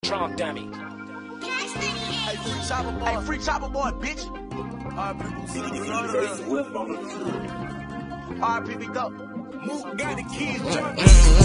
Trump dummy. Hey, free chopper boy, bitch. RP Big Dope. Mook got the kids jumping.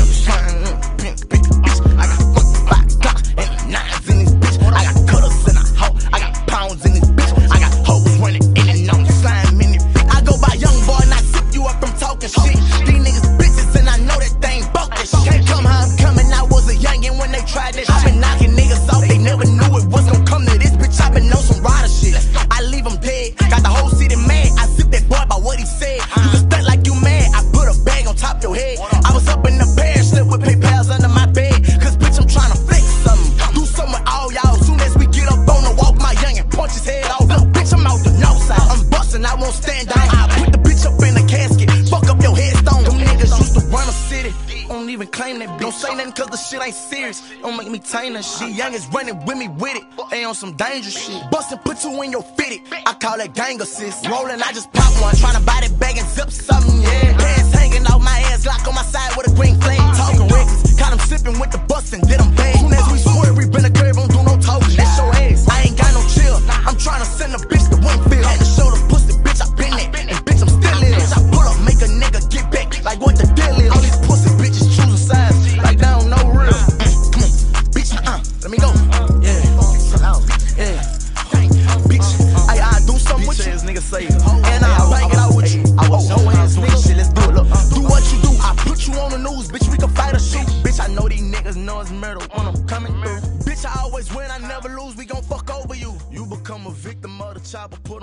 I got fucking 5 blocks and 9s in this bitch. I got cutters in a hoe. I got pounds in this bitch. I got hoes running in and on the slime in it. I go by young boy and I sip you up from talking shit. These niggas bitches and I know that they ain't broke this shit. Can't come how I'm coming. I was a youngin' when they tried this shit. I been knocking niggas off. They never knew it was gon' come to this bitch. I been on some rider shit. I leave them dead. Got the whole city mad. I sip that boy by what he said. You can stunt like you mad. I put a bag on top your head. I was up in the bed, slept with PayPals under my bed. Cause bitch, I'm tryna flex something. Do something with all y'all. Soon as we get up on the walk, my youngin' punch his head off. Look, bitch, I'm out the north side. I'm bustin', I won't stand down. I put the bitch up in a casket. Fuck up your headstone. Them niggas used to run a city. Don't even claim that bitch. Don't say nothing cause the shit ain't serious. Don't make me tame that shit. Youngins running with me with it. They on some dangerous shit. Bustin', put you in your fitted. I call that gang assist. Rollin', I just pop one. Tryna buy that bag and zip something, yeah. Pants hanging off my ass, Glock on my side with a green flame. Talking reckless. Caught him sipping with the bus and did him bad. Soon as we swear we been a crib, don't do no talking. That's your ass. I ain't got no chill. I'm tryna send a bitch to Winfield. Had to show the pussy, bitch, I been there. And bitch, I'm still in. Bitch, I pull up, make a nigga get back. Like what the deal is. All these pussy bitches choosing sides. Like they don't know real. Come on, bitch, let me go. Yeah, yeah. Bitch, I do something with you. Nigga say, and I'll bang it out with you. I was no ass nigga shit, let's do it. Look, do what you do. I put you on the news, bitch. We can fight or shoot. Bitch, I know these niggas know it's murder when I'm coming through. Bitch, I always win, I never lose. We gon' fuck over you. You become a victim of the chopper. Put